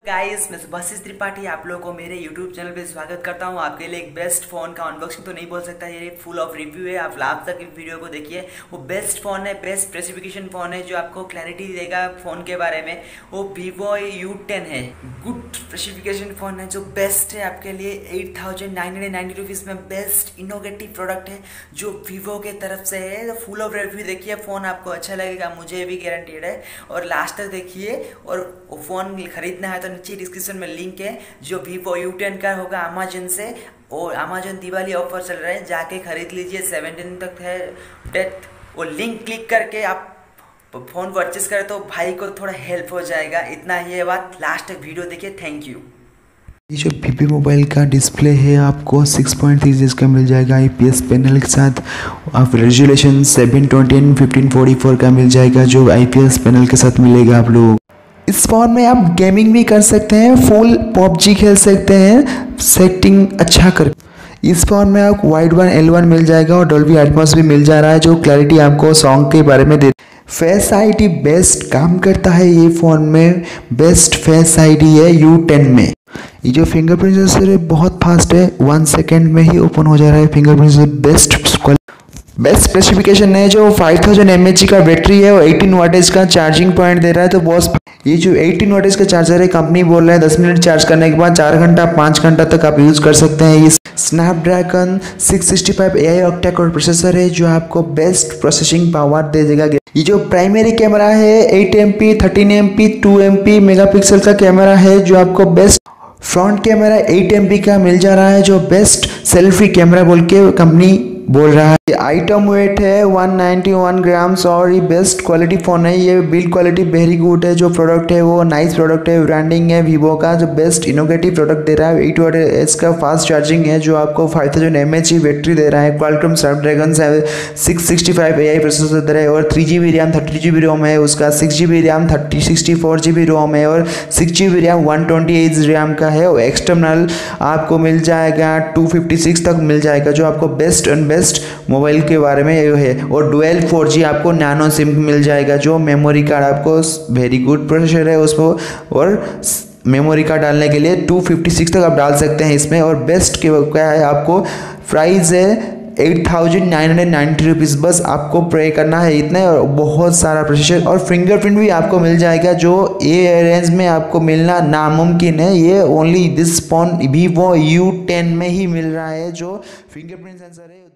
Guys, मैं सुभाषिष त्रिपाठी आप लोगों को मेरे YouTube चैनल पे स्वागत करता हूं। आपके लिए एक बेस्ट फ़ोन का अनबॉक्सिंग तो नहीं बोल सकता, ये फुल ऑफ रिव्यू है। आप लास्ट तक वीडियो को देखिए। वो बेस्ट फ़ोन है, बेस्ट स्पेसिफिकेशन फ़ोन है जो आपको क्लैरिटी देगा फ़ोन के बारे में। वो Vivo U10 है। गुड स्पेसिफिकेशन फ़ोन है जो बेस्ट है आपके लिए। 8,990 रुपीज़ में बेस्ट इनोवेटिव प्रोडक्ट है जो Vivo के तरफ से है। तो फुल ऑफ रिव्यू देखिए, फ़ोन आपको अच्छा लगेगा, मुझे भी गारंटीड है। और लास्ट तक देखिए, और वो फ़ोन खरीदना है तो नीचे डिस्क्रिप्शन में लिंक है जो Vivo U10 का होगा अमेजन से। और अमेजन दिवाली ऑफर चल रहा है, जाके खरीद लीजिए। 17 तक है डेट। वो लिंक क्लिक करके आप फ़ोन परचेस करें तो भाई को थोड़ा हेल्प हो जाएगा। इतना ही है बात, लास्ट तक वीडियो देखिए। Thank you. ये जो PP मोबाइल का डिस्प्ले है आपको 6.3 इंच का मिल जाएगा IPS पैनल के साथ। आप रेजोल्यूशन 720 एंड 1544 का मिल जाएगा जो IPS पैनल के साथ मिलेगा आप लोग। इस फ़ोन में आप गेमिंग भी कर सकते हैं, फुल PUBG खेल सकते हैं सेटिंग अच्छा कर। इस फ़ोन में आपको वाइड वन L1 मिल जाएगा और डॉल्बी एटमॉस भी मिल जा रहा है जो क्लैरिटी आपको सॉन्ग के बारे में दे। फेस ID बेस्ट काम करता है ये फ़ोन में। बेस्ट फेस ID है U10 में। ये जो फिंगरप्रिंट सेंसर है बहुत फास्ट है, 1 सेकेंड में ही ओपन हो जा रहा है फिंगरप्रिंट सेंसर। बेस्ट स्पेसिफिकेशन है जो 5000 mAh का बैटरी है और 18 वाटेज का चार्जिंग पॉइंट दे रहा है। तो बॉस ये जो 18 वाटेज का चार्जर है, कंपनी बोल रहा है 10 मिनट चार्ज करने के बाद 4 घंटा 5 घंटा तक आप यूज़ कर सकते हैं। ये Snapdragon 665 AI octa core processor है जो आपको बेस्ट प्रोसेसिंग पावर दे देगा। ये जो प्राइमरी कैमरा है 8 MP 13 MP 2 MP मेगापिक्सल का कैमरा है जो आपको बेस्ट। फ्रंट कैमरा 8 MP का मिल जा रहा है जो बेस्ट सेल्फी कैमरा बोल के कंपनी बोल रहा है। आइटम वेट है 191 ग्राम्स और ये बेस्ट क्वालिटी फ़ोन है। ये बिल्ड क्वालिटी वेरी गुड है। जो प्रोडक्ट है वो नाइस प्रोडक्ट है। ब्रांडिंग है Vivo का जो बेस्ट इनोवेटिव प्रोडक्ट दे रहा है। 8 वाट इसका फास्ट चार्जिंग है जो आपको 5000 mAh बैटरी दे रहा है। क्वालकॉम स्नैपड्रैगन 665 AI प्रोसेसर दे रहा है और 3GB रैम 30GB रोम है उसका। 6GB रैम 64GB रोम है और 6GB रैम 128 रैम का है। और एक्सटर्नल आपको मिल जाएगा 256 तक मिल जाएगा जो आपको बेस्ट एंड बेस्ट मोबाइल के बारे में ये है। और डुअल 4G आपको नैनो सिम मिल जाएगा जो मेमोरी कार्ड आपको वेरी गुड प्रोसेसर है उसको। और मेमोरी कार्ड डालने के लिए 256 तक आप डाल सकते हैं इसमें। और बेस्ट क्या है आपको प्राइस है 8,990 रुपीज़। बस आपको पे करना है इतना और बहुत सारा प्रोसेसर और फिंगरप्रिंट भी आपको मिल जाएगा जो ये रेंज में आपको मिलना नामुमकिन है। ये only this phone Vivo U10 में ही मिल रहा है जो फिंगरप्रिंट सेंसर है।